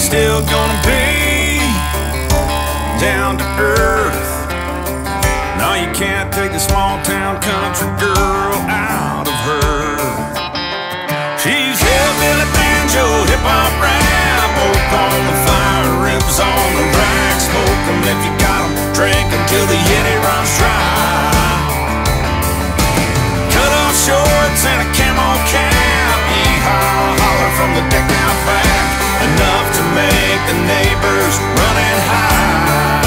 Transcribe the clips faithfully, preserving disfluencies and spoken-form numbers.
still gonna be down to earth. No, you can't take the small town country girl out of her. She's hillbilly, banjo, hip-hop, rap, oak on the fire, ribs on the rack. Smoke 'em if you got 'em, drink 'em till the yeti runs dry. Cut off shorts and a camo cap, yee-haw, holler from the deck out back, enough to make the neighbors running high.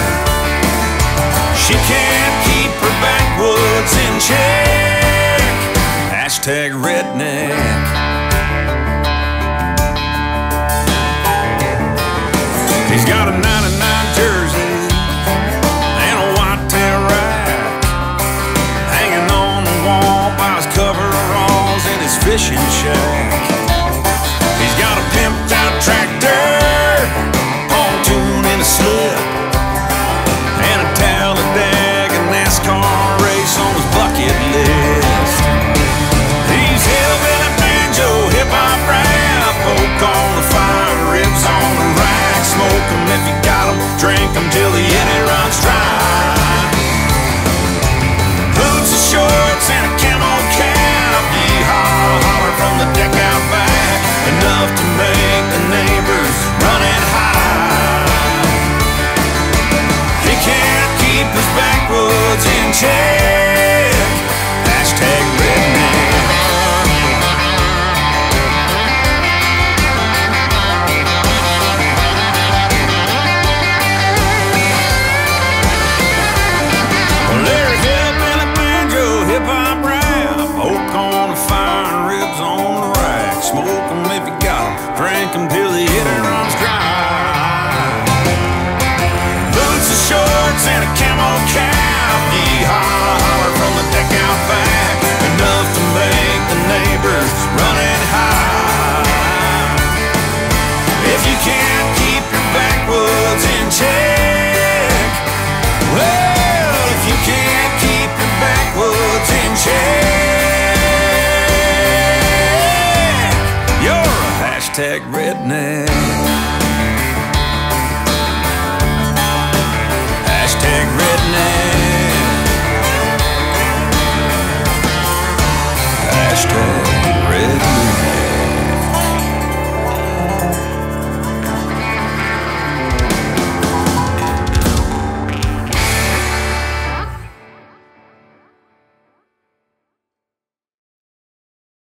She can't keep her backwoods in check. Hashtag redneck. He's got a ninety-nine jersey and a whitetail rack hanging on the wall by his coveralls in his fishing shack. He's got a pimped out tractor, pontoon in a slip, and a Talladega NASCAR race on his bucket list. He's hillbilly, banjo, hip-hop, rap, oak on the fire, ribs on the rack. Smoke 'em if you got 'em, drink 'em till the yeti runs dry. Boots and shorts and a camo cap, yee-haw, holler from the deck out back, enough to make the neighbors running high. He can't keep his backwoods in check. Hashtag redneck. Well, they're hillbilly, banjo, hip-hop, rap, oak on the fire, ribs on the rack. Smoke 'em if you got 'em, drink 'em till the yeti runs dry. Boots and shorts and a camo cap, yee-haw, holler from the deck out back, enough to make the neighbors running high. If you can't keep your backwoods in check, well, if you can't keep your backwoods in check, you're a hashtag redneck.